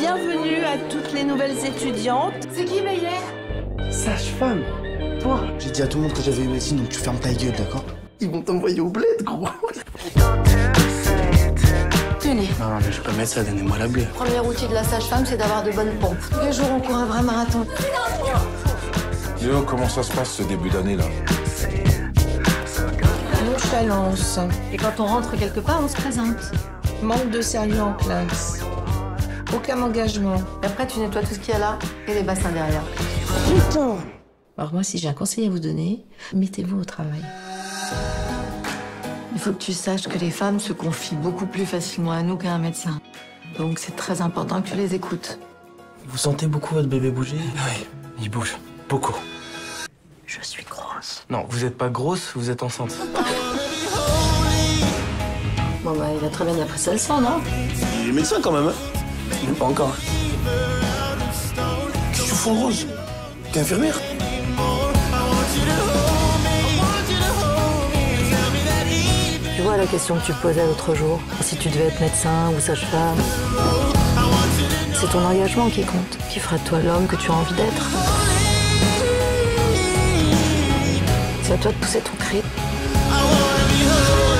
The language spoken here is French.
bienvenue à toutes les nouvelles étudiantes. C'est qui Meyer? Sage-femme. Toi. J'ai dit à tout le monde que j'avais eu médecine, donc tu fermes ta gueule, d'accord? Ils vont t'envoyer au bled, gros. Tenez. Non, mais je peux mettre ça, donnez-moi la bleue. Le premier outil de la sage-femme, c'est d'avoir de bonnes pompes. Tous les jours, on court un vrai marathon. Léo, comment ça se passe ce début d'année là? Nonchalance, Et quand on rentre quelque part, on se présente. manque de sérieux en classe, aucun engagement. Et après, tu nettoies tout ce qu'il y a là et les bassins derrière. Putain! Alors moi, si j'ai un conseil à vous donner, mettez-vous au travail. Il faut que tu saches que les femmes se confient beaucoup plus facilement à nous qu'à un médecin. Donc c'est très important que tu les écoutes. Vous sentez beaucoup votre bébé bouger? Oui, il bouge. Beaucoup. Je suis grosse. Non, vous êtes pas grosse, vous êtes enceinte. Bon bah, il a très bien appris ça le sang, non? Il est médecin quand même, hein? Mais pas encore. Qu'est-ce que tu fous en rose? T'es infirmière? Tu vois la question que tu posais l'autre jour, si tu devais être médecin ou sage-femme. C'est ton engagement qui compte, qui fera de toi l'homme que tu as envie d'être. C'est à toi de pousser ton cri.